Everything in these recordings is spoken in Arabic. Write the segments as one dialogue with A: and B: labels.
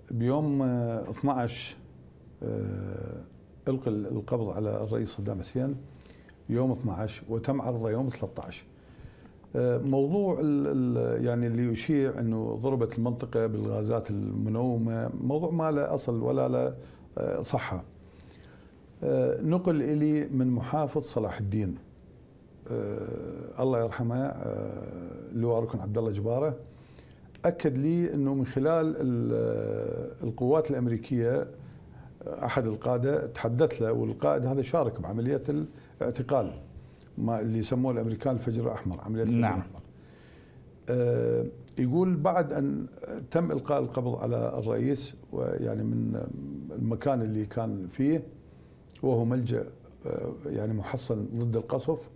A: بيوم 12 ألقى القبض على الرئيس صدام حسين يوم 12 وتم عرضه يوم 13. موضوع يعني اللي يشيع انه ضربت المنطقه بالغازات المنومه موضوع ما له اصل ولا له صحه. نقل الي من محافظ صلاح الدين الله يرحمه اللواء ركن عبد الله جباره، اكد لي انه من خلال القوات الامريكيه احد القاده تحدث له، والقائد هذا شارك بعمليه الاعتقال ما اللي يسموه الامريكان الفجر الاحمر، عمليه الفجر
B: نعم.
A: الاحمر. يقول بعد ان تم القاء القبض على الرئيس ويعني من المكان اللي كان فيه وهو ملجأ يعني محصن ضد القصف،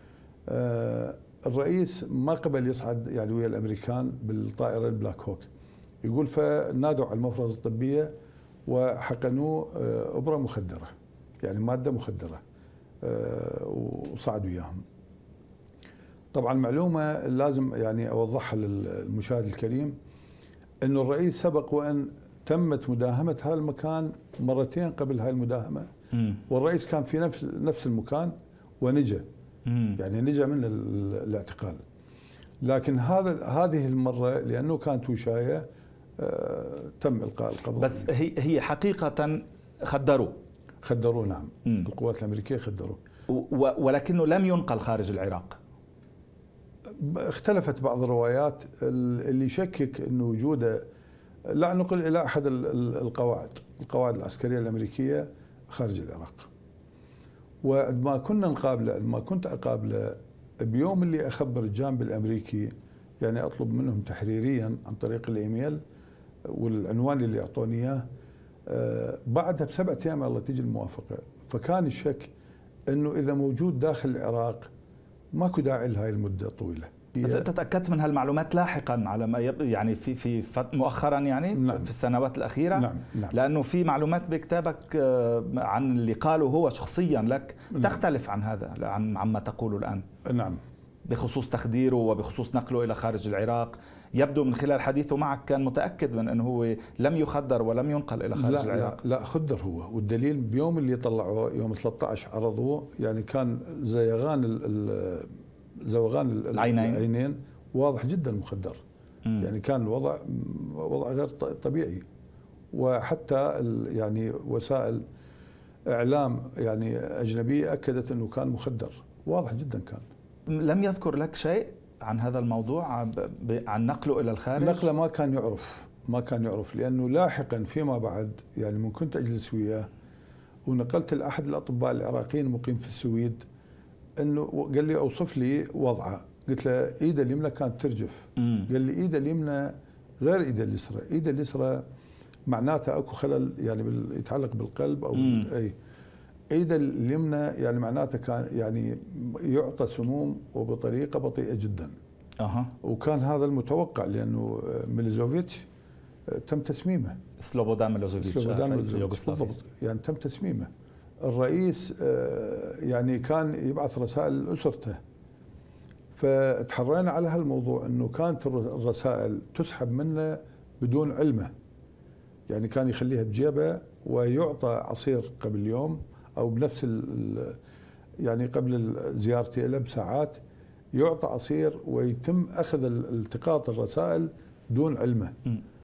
A: الرئيس ما قبل يصعد يعني ويا الامريكان بالطائره البلاك هوك. يقول فنادوا على المفرز الطبيه وحقنوه ابره مخدره، يعني ماده مخدره، وصعدوا وياهم. طبعا معلومه لازم يعني اوضحها للمشاهد الكريم، انه الرئيس سبق وان تمت مداهمه هذا المكان مرتين قبل هاي المداهمه، والرئيس كان في نفس المكان ونجا، يعني نجا من الاعتقال. لكن هذه المره لانه كانت وشايه تم القاء القبض.
B: بس هي حقيقه خدروه
A: نعم. القوات الامريكيه خدروه،
B: ولكنه لم ينقل خارج العراق.
A: اختلفت بعض الروايات اللي يشكك انه وجوده لا نقل الى احد القواعد العسكريه الامريكيه خارج العراق. وعندما كنت اقابله بيوم اللي اخبر الجانب الامريكي، يعني اطلب منهم تحريريا عن طريق الايميل والعنوان اللي اعطوني اياه، بعدها ب7 ايام الله تيجي الموافقه. فكان الشك انه اذا موجود داخل العراق ماكو داعي لهاي المده الطويله.
B: بس انت تاكدت من هالمعلومات لاحقا على ما يعني في مؤخرا يعني
A: نعم.
B: في السنوات الاخيره؟
A: نعم.
B: لانه في معلومات بكتابك عن اللي قاله هو شخصيا لك تختلف عن هذا، عما تقوله الان.
A: نعم.
B: بخصوص تخديره وبخصوص نقله الى خارج العراق، يبدو من خلال حديثه معك كان متاكد من انه هو لم يخدر ولم ينقل الى خارج العراق.
A: لا خدر هو، والدليل بيوم اللي طلعوه يوم 13 عرضوه، يعني كان زوغان العينين واضح جدا مخدر. يعني كان الوضع غير طبيعي، وحتى يعني وسائل اعلام يعني اجنبيه اكدت انه كان مخدر، واضح جدا كان.
B: لم يذكر لك شيء عن هذا الموضوع، عن نقله الى الخارج؟
A: نقله ما كان يعرف لانه لاحقا فيما بعد يعني من كنت اجلس وياه ونقلت لاحد الاطباء العراقيين المقيم في السويد، انه قال لي اوصف لي وضعه. قلت له ايده اليمنى كانت ترجف. قال لي ايده اليمنى غير ايده اليسرى، ايده اليسرى معناتها اكو خلل يعني يتعلق بالقلب او اي. ايده اليمنى يعني معناتها كان يعني يعطى سموم وبطريقه بطيئه جدا. وكان هذا المتوقع لانه ميلوزوفيتش تم تسميمه.
B: سلوبودان ميلوزوفيتش
A: بالضبط، يعني تم تسميمه. الرئيس يعني كان يبعث رسائل لأسرته، فتحرينا على هالموضوع انه كانت الرسائل تسحب منه بدون علمه، يعني كان يخليها بجيبه ويعطى عصير قبل يوم او بنفس يعني قبل زيارتي له بساعات يعطى عصير ويتم اخذ التقاط الرسائل دون علمه.